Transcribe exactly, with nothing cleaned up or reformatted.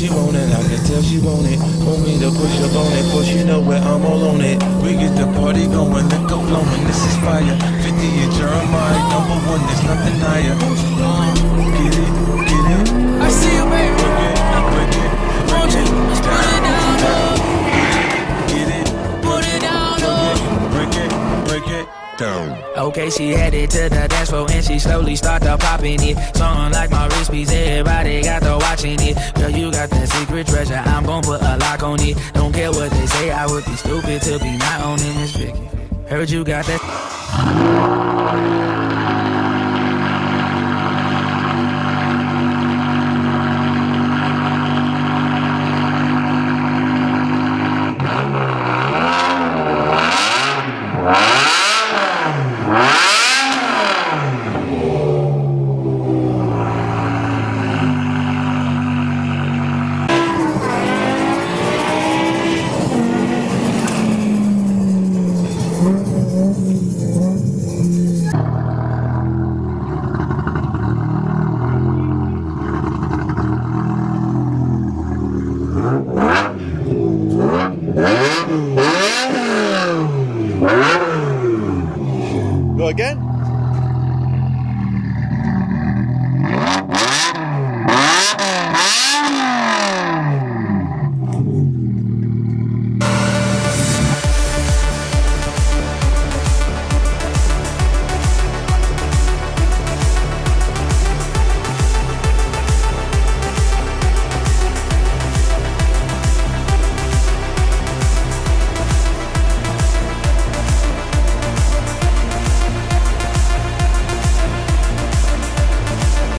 she want it, I can tell she want it. Want me to push up on it, for she know where I'm all on it. We get the party going, liquor flowing, this is fire. fifty and Jeremiah, number one, there's nothing higher. Get it, get it. I see you, baby. Break it, break it, break it, put it down, down. Get it, put it down, oh. break it, break it, down. Okay, she headed to the dance floor and she slowly started popping it. Something like my wrist piece, everybody got to watching it. Girl, you got that secret treasure, I'm gon' put a lock on it. Don't care what they say, I would be stupid to be not owning this Vicky. Heard you got that.